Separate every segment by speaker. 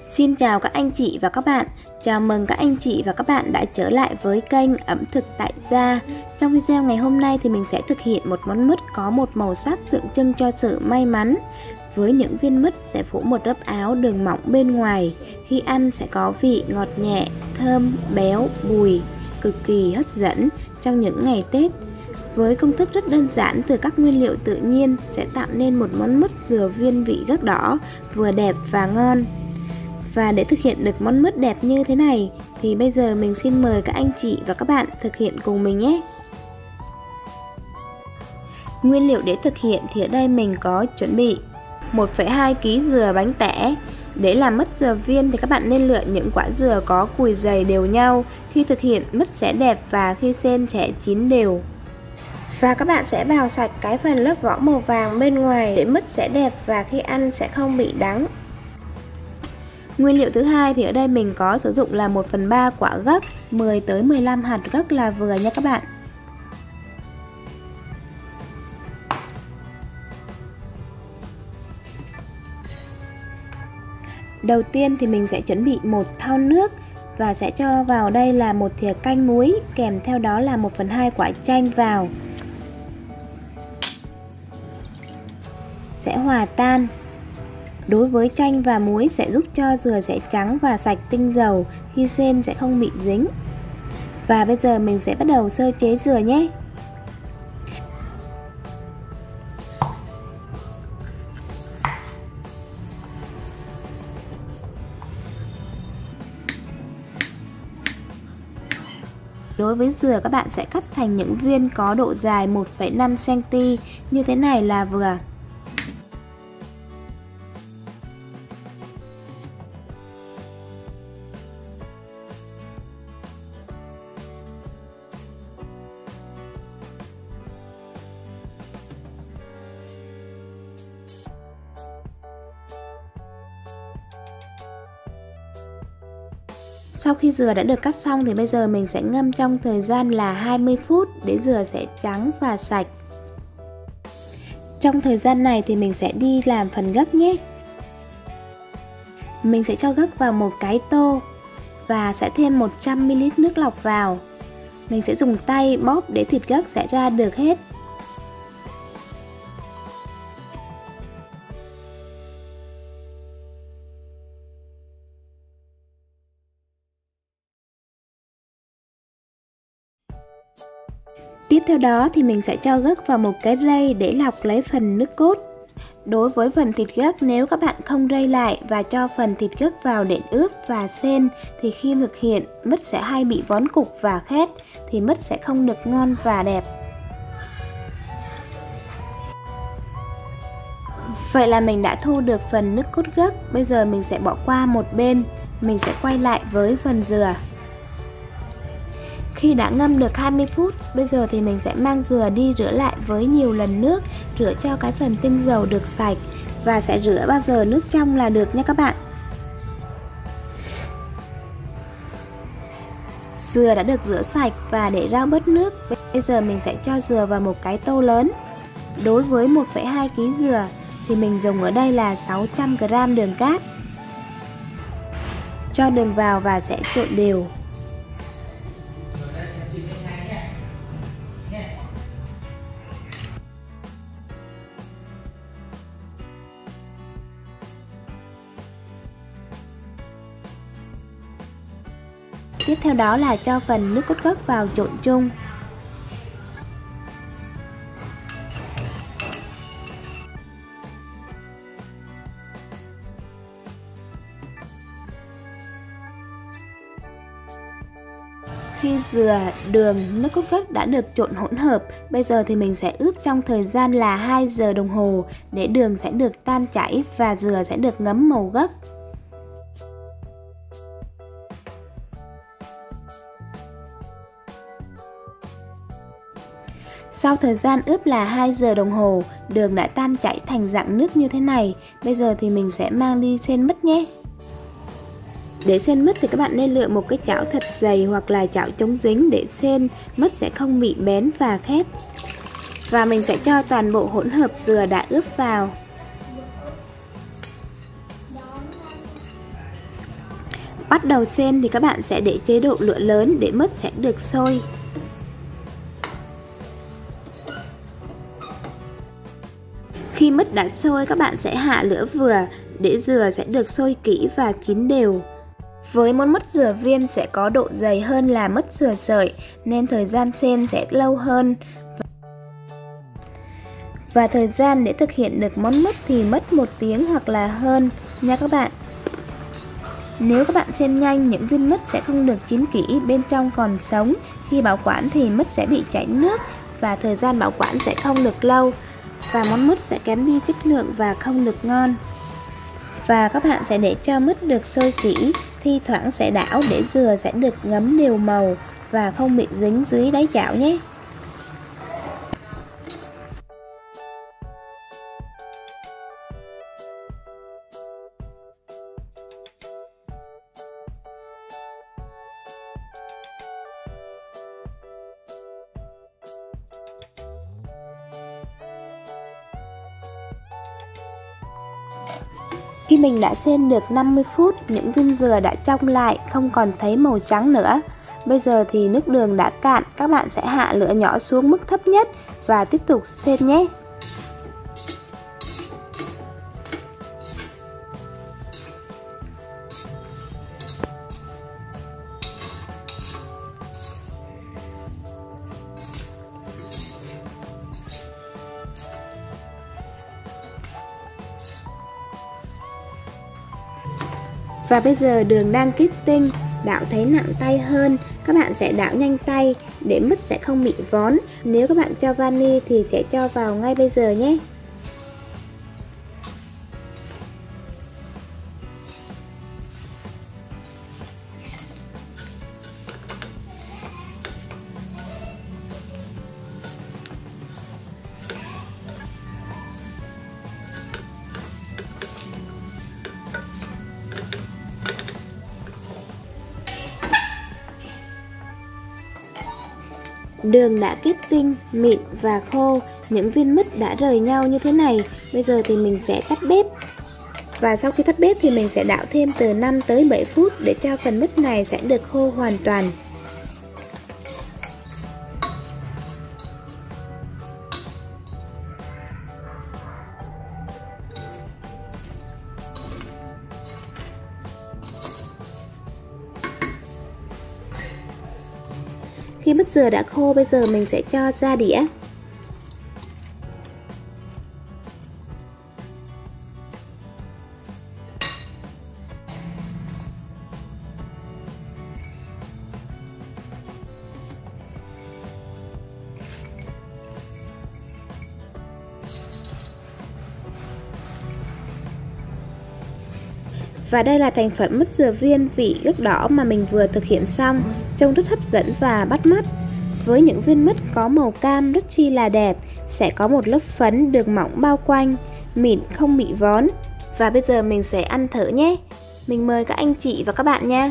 Speaker 1: Xin chào các anh chị và các bạn. Chào mừng các anh chị và các bạn đã trở lại với kênh ẩm thực tại gia. Trong video ngày hôm nay thì mình sẽ thực hiện một món mứt có một màu sắc tượng trưng cho sự may mắn. Với những viên mứt sẽ phủ một lớp áo đường mỏng bên ngoài. Khi ăn sẽ có vị ngọt nhẹ, thơm, béo, bùi, cực kỳ hấp dẫn trong những ngày Tết. Với công thức rất đơn giản từ các nguyên liệu tự nhiên sẽ tạo nên một món mứt dừa viên vị gấc đỏ vừa đẹp và ngon. Và để thực hiện được món mứt đẹp như thế này thì bây giờ mình xin mời các anh chị và các bạn thực hiện cùng mình nhé. Nguyên liệu để thực hiện thì ở đây mình có chuẩn bị 1,2 kg dừa bánh tẻ. Để làm mứt dừa viên thì các bạn nên lựa những quả dừa có cùi dày đều nhau. Khi thực hiện mứt sẽ đẹp và khi xên sẽ chín đều. Và các bạn sẽ bào sạch cái phần lớp vỏ màu vàng bên ngoài để mứt sẽ đẹp và khi ăn sẽ không bị đắng. Nguyên liệu thứ hai thì ở đây mình có sử dụng là 1/3 quả gấc, 10 tới 15 hạt gấc là vừa nha các bạn. Đầu tiên thì mình sẽ chuẩn bị một thau nước và sẽ cho vào đây là một thìa canh muối, kèm theo đó là 1/2 quả chanh vào. Sẽ hòa tan. Đối với chanh và muối sẽ giúp cho dừa sẽ trắng và sạch tinh dầu, khi xên sẽ không bị dính. Và bây giờ mình sẽ bắt đầu sơ chế dừa nhé. Đối với dừa các bạn sẽ cắt thành những viên có độ dài 1,5 cm, như thế này là vừa. Sau khi dừa đã được cắt xong thì bây giờ mình sẽ ngâm trong thời gian là 20 phút để dừa sẽ trắng và sạch. Trong thời gian này thì mình sẽ đi làm phần gấc nhé. Mình sẽ cho gấc vào một cái tô và sẽ thêm 100 ml nước lọc vào. Mình sẽ dùng tay bóp để thịt gấc sẽ ra được hết. Tiếp theo đó thì mình sẽ cho gấc vào một cái rây để lọc lấy phần nước cốt. Đối với phần thịt gấc, nếu các bạn không rây lại và cho phần thịt gấc vào để ướp và xên thì khi thực hiện mứt sẽ hay bị vón cục và khét, thì mứt sẽ không được ngon và đẹp. Vậy là mình đã thu được phần nước cốt gấc, bây giờ mình sẽ bỏ qua một bên, mình sẽ quay lại với phần dừa. Khi đã ngâm được 20 phút, bây giờ thì mình sẽ mang dừa đi rửa lại với nhiều lần nước, rửa cho cái phần tinh dầu được sạch và sẽ rửa bao giờ nước trong là được nha các bạn. Dừa đã được rửa sạch và để ráo bớt nước, bây giờ mình sẽ cho dừa vào một cái tô lớn. Đối với 1,2 kg dừa thì mình dùng ở đây là 600 g đường cát. Cho đường vào và sẽ trộn đều. Tiếp theo đó là cho phần nước cốt gấc vào trộn chung. Khi dừa, đường, nước cốt gấc đã được trộn hỗn hợp, bây giờ thì mình sẽ ướp trong thời gian là 2 giờ đồng hồ để đường sẽ được tan chảy và dừa sẽ được ngấm màu gấc. Sau thời gian ướp là 2 giờ đồng hồ, đường đã tan chảy thành dạng nước như thế này. Bây giờ thì mình sẽ mang đi xên mứt nhé. Để xên mứt thì các bạn nên lựa một cái chảo thật dày hoặc là chảo chống dính để xên mứt sẽ không bị bén và khét. Và mình sẽ cho toàn bộ hỗn hợp dừa đã ướp vào. Bắt đầu chiên thì các bạn sẽ để chế độ lửa lớn để mứt sẽ được sôi. Khi mứt đã sôi, các bạn sẽ hạ lửa vừa để dừa sẽ được sôi kỹ và chín đều. Với món mứt dừa viên sẽ có độ dày hơn là mứt dừa sợi nên thời gian chiên sẽ lâu hơn. Và thời gian để thực hiện được món mứt thì mất 1 tiếng hoặc là hơn nha các bạn. Nếu các bạn chiên nhanh, những viên mứt sẽ không được chín kỹ, bên trong còn sống. Khi bảo quản thì mứt sẽ bị chảy nước và thời gian bảo quản sẽ không được lâu. Và món mứt sẽ kém đi chất lượng và không được ngon. Và các bạn sẽ để cho mứt được sôi kỹ, thi thoảng sẽ đảo để dừa sẽ được ngấm đều màu và không bị dính dưới đáy chảo nhé. Khi mình đã chiên được 50 phút, những viên dừa đã trong lại, không còn thấy màu trắng nữa. Bây giờ thì nước đường đã cạn, các bạn sẽ hạ lửa nhỏ xuống mức thấp nhất và tiếp tục chiên nhé. Và bây giờ đường đang kết tinh, đảo thấy nặng tay hơn, các bạn sẽ đảo nhanh tay để mứt sẽ không bị vón. Nếu các bạn cho vani thì sẽ cho vào ngay bây giờ nhé. Đường đã kết tinh, mịn và khô, những viên mứt đã rời nhau như thế này. Bây giờ thì mình sẽ tắt bếp. Và sau khi tắt bếp thì mình sẽ đảo thêm từ 5 tới 7 phút để cho phần mứt này sẽ được khô hoàn toàn. Khi mứt dừa đã khô, bây giờ mình sẽ cho ra đĩa. Và đây là thành phẩm mứt dừa viên vị ớt đỏ mà mình vừa thực hiện xong, trông rất hấp dẫn và bắt mắt. Với những viên mứt có màu cam rất chi là đẹp, sẽ có một lớp phấn đường mỏng bao quanh, mịn không bị vón. Và bây giờ mình sẽ ăn thử nhé. Mình mời các anh chị và các bạn nha.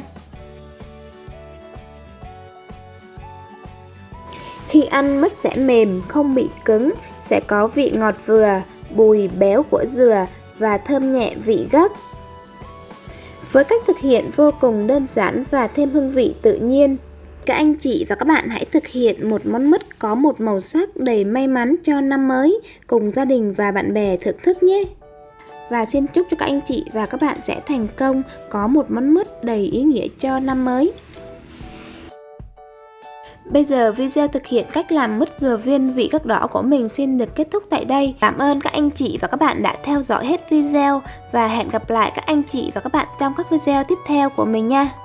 Speaker 1: Khi ăn mứt sẽ mềm, không bị cứng, sẽ có vị ngọt vừa, bùi béo của dừa và thơm nhẹ vị gấc. Với cách thực hiện vô cùng đơn giản và thêm hương vị tự nhiên, các anh chị và các bạn hãy thực hiện một món mứt có một màu sắc đầy may mắn cho năm mới cùng gia đình và bạn bè thưởng thức nhé. Và xin chúc cho các anh chị và các bạn sẽ thành công có một món mứt đầy ý nghĩa cho năm mới. Bây giờ video thực hiện cách làm mứt dừa viên vị ớt đỏ của mình xin được kết thúc tại đây. Cảm ơn các anh chị và các bạn đã theo dõi hết video và hẹn gặp lại các anh chị và các bạn trong các video tiếp theo của mình nha.